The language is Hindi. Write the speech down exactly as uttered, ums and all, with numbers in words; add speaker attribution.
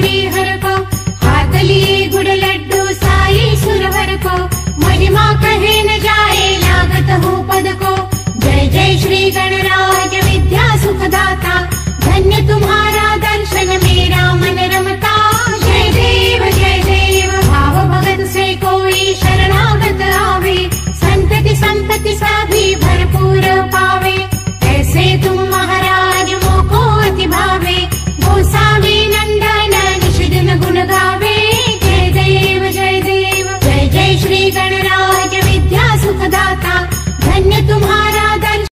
Speaker 1: श्री हर को, हाथ लिए गुड़ लड्डू साई सुरवर को, महिमा कहे न जाए लागत हो पद को। जय जय श्री गणराज विद्या सुखदाता, धन्य तुम्हारा दर्शन में